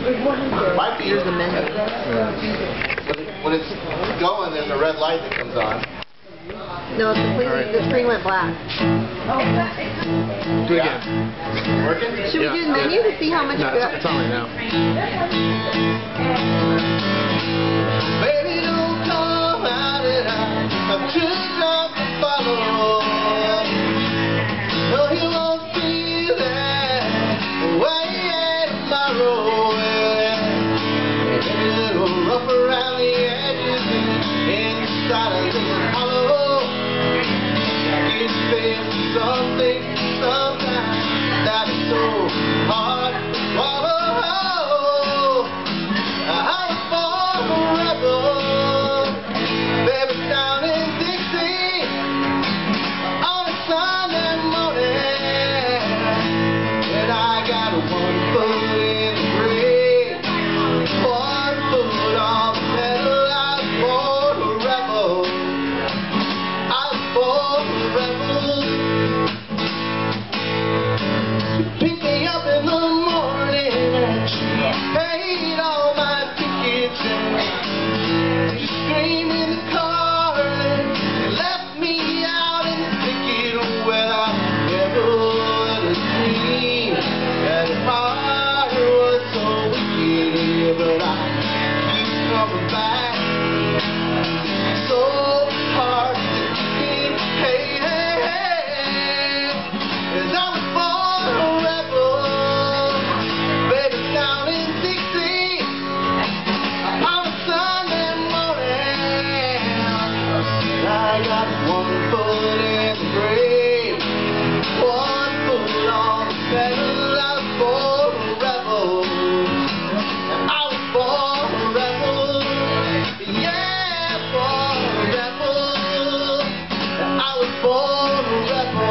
Might be. Here's the menu. Yeah. When it's going, there's a red light that comes on. No, it's completely, the screen went black. Do it again. Working? Should we do the menu to see how much No, it's on right now. Baby, don't come out and I'm too drunk to follow. No, you won't feel that way tomorrow. Maybe a little rough around the edges and inside a little hollow. You feel something sometimes that is so hard to swallow. I was born forever, baby, down in Dixie on a Sunday morning, and I got one foot in the grave, one foot on the pedal. I was born forever. I was born forever. You pick me up in the morning and you paid all my tickets and you screamed in the car and you left me out in the thicket. Well, I never would have dreamed that my heart was so wicked, but I keep coming back. So hard to get, hey, hey, hey, 'cause I was born forever, baby, down in Dixie on a Sunday morning. I got one foot in the grave, one foot on the pedal. I was born forever, and I was born forever, yeah, born forever, and I was born forever.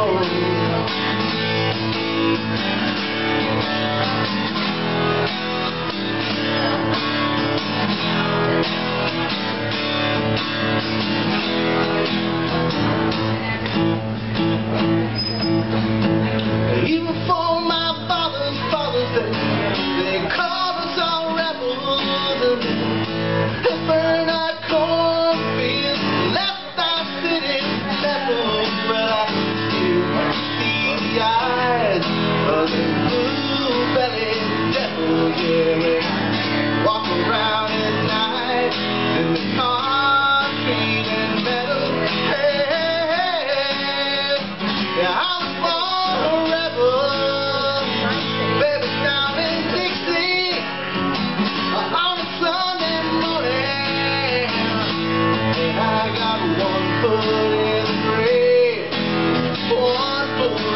Even for my father's day, they called us all rebels. They burned our cornfields, left our cities level. But I still see the eyes of the blue-bellied devil. Yeah, when I walk around at night in the concrete and metal. Hey, hey, hey, yeah, I was born forever, baby, down in Dixie on a Sunday morning, and I got one foot in the grave, one foot